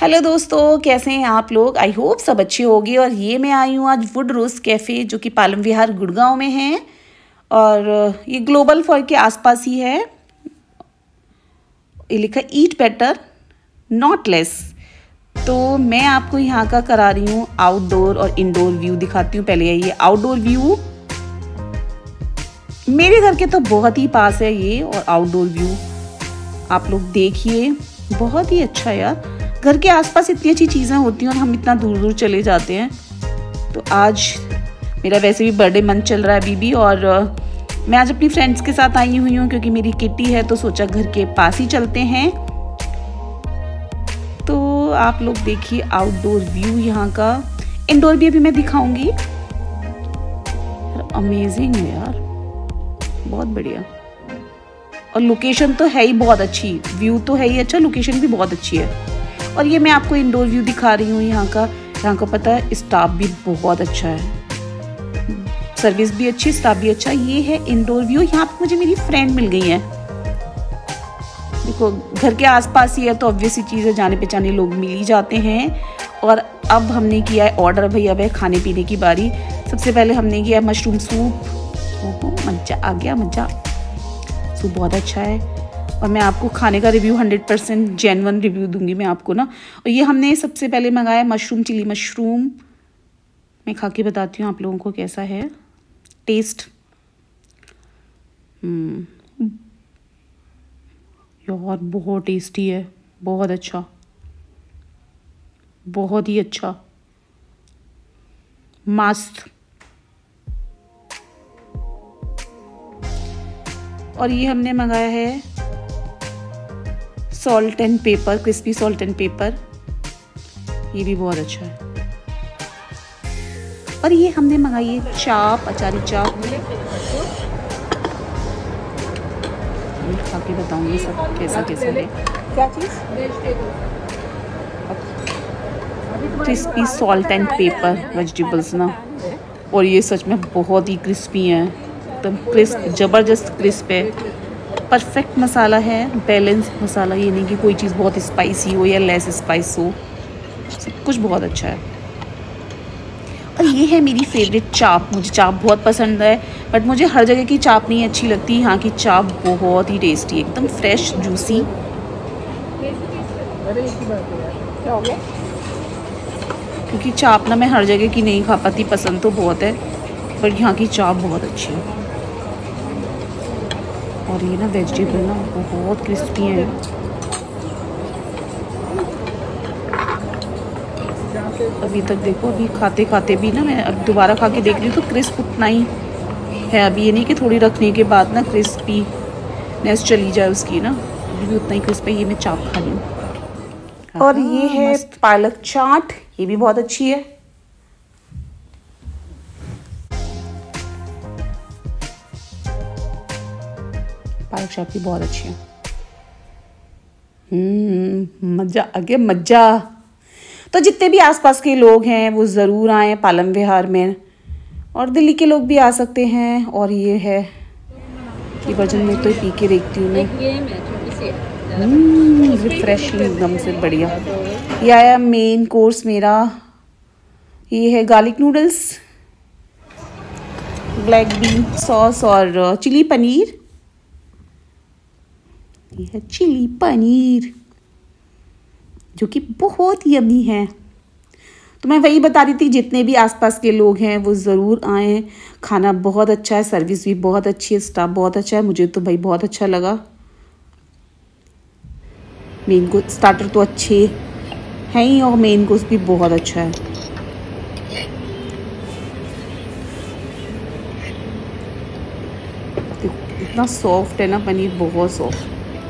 Hello दोस्तों, कैसे हैं आप लोग। आई होप सब अच्छे होंगे। और ये मैं आई हूँ आज वुड रोज कैफ़े जो कि पालम विहार गुड़गांव में है और ये ग्लोबल फॉर के आसपास ही है। ये लिखा ईट बेटर नॉट लेस। तो मैं आपको यहाँ का करा रही हूँ आउटडोर और इंडोर व्यू दिखाती हूँ। पहले ये आउटडोर व्यू मेरे घर के तो बहुत ही पास है ये, और आउटडोर व्यू आप लोग देखिए, बहुत ही अच्छा यार। घर के आसपास इतनी अच्छी चीज़ें होती हैं और हम इतना दूर दूर चले जाते हैं। तो आज मेरा वैसे भी बर्थडे मंथ चल रहा है अभी भी, और मैं आज अपनी फ्रेंड्स के साथ आई हुई हूँ क्योंकि मेरी किट्टी है, तो सोचा घर के पास ही चलते हैं। तो आप लोग देखिए आउटडोर व्यू यहाँ का। इंडोर भी अभी मैं दिखाऊंगी। अमेजिंग है यार, बहुत बढ़िया। और लोकेशन तो है ही बहुत अच्छी, व्यू तो है ही अच्छा, लोकेशन भी बहुत अच्छी है। और ये मैं आपको इंडोर व्यू दिखा रही हूँ यहाँ का पता है स्टाफ भी बहुत अच्छा है, सर्विस भी अच्छी, स्टाफ भी अच्छा। ये है इंडोर व्यू। यहाँ पे मुझे मेरी फ्रेंड मिल गई है। देखो घर के आसपास ही है तो ऑब्वियस ही चीज़ है, जाने पहचाने लोग मिल ही जाते हैं। और अब हमने किया है ऑर्डर, भैया अब है खाने पीने की बारी। सबसे पहले हमने किया मशरूम सूप। मजा आ गया, मजा। सूप बहुत अच्छा है और मैं आपको खाने का रिव्यू 100% जेन्युइन रिव्यू दूंगी मैं आपको ना। और ये हमने सबसे पहले मंगाया मशरूम, चिली मशरूम। मैं खा के बताती हूँ आप लोगों को कैसा है टेस्ट। यार बहुत टेस्टी है, बहुत अच्छा, बहुत ही अच्छा, मस्त। और ये हमने मंगाया है salt and pepper, crispy salt and pepper. ये भी बहुत अच्छा है। और ये हमने मंगाई है चाप, अचारी चाप। खा के बताऊंगी सब कैसा कैसा है। क्या चीज़? Crispy salt and pepper vegetables ना। और ये सच में बहुत ही क्रिस्पी है, एकदम क्रिस्प, ज़बरदस्त क्रिस्प है। परफेक्ट मसाला है, बैलेंस मसाला। ये नहीं कि कोई चीज़ बहुत स्पाइसी हो या लेस स्पाइस हो, सब कुछ बहुत अच्छा है। और ये है मेरी फेवरेट चाप। मुझे चाप बहुत पसंद है, बट मुझे हर जगह की चाप नहीं अच्छी लगती। यहाँ की चाप बहुत ही टेस्टी है, एकदम फ्रेश, जूसी। क्योंकि चाप ना मैं हर जगह की नहीं खा पाती, पसंद तो बहुत है, पर यहाँ की चाप बहुत अच्छी है। और ये ना वेजिटेबल ना बहुत क्रिस्पी है। अभी तक देखो, अभी खाते खाते भी ना मैं अब दोबारा खा के देख रही हूँ तो क्रिस्प उतना ही है। अभी ये नहीं कि थोड़ी रखने के बाद ना क्रिस्पीनेस चली जाए उसकी ना, अभी भी उतना ही क्रिस्प है। ये मैं चाप खा रही हूँ। और ये है पालक चाट, ये भी बहुत अच्छी है। पालक चाट भी बहुत अच्छी है। मज़ा आ गया, मज़ा। तो जितने भी आसपास के लोग हैं वो ज़रूर आएँ पालम विहार में, और दिल्ली के लोग भी आ सकते हैं। और ये है ये वर्जन में तो पी के देखती हूँ मैं। रिफ्रेशिंग एकदम से बढ़िया। ये आया मेन कोर्स मेरा। ये है garlic noodles, black bean sauce और चिली पनीर। ये है चिली पनीर जो कि बहुत यम्मी है। तो मैं वही बता रही थी, जितने भी आसपास के लोग हैं वो ज़रूर आएँ। खाना बहुत अच्छा है, सर्विस भी बहुत अच्छी है, स्टाफ बहुत अच्छा है। मुझे तो भाई बहुत अच्छा लगा। मेन कोर्स, स्टार्टर तो अच्छे हैं ही और मेन कोर्स भी बहुत अच्छा है। इतना सॉफ्ट है ना पनीर, बहुत सॉफ्ट।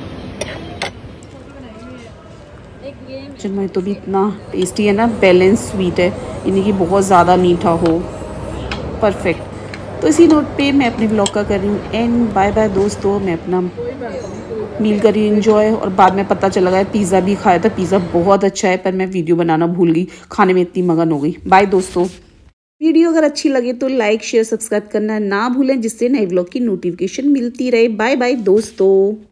चिन्मय तो भी इतना टेस्टी है ना, बैलेंस स्वीट है, यानी कि बहुत ज़्यादा मीठा हो, परफेक्ट। तो इसी नोट पे मैं अपने ब्लॉग का कर रही हूँ एंड। बाय बाय दोस्तों, मैं अपना मील कर रही हूँ एंजॉय। और बाद में पता चला गया पिज़्ज़ा भी खाया था, पिज़्ज़ा बहुत अच्छा है, पर मैं वीडियो बनाना भूल गई, खाने में इतनी मगन हो गई। बाय दोस्तों। वीडियो अगर अच्छी लगे तो लाइक शेयर सब्सक्राइब करना ना भूलें, जिससे नए ब्लॉग की नोटिफिकेशन मिलती रहे। बाय बाय दोस्तों।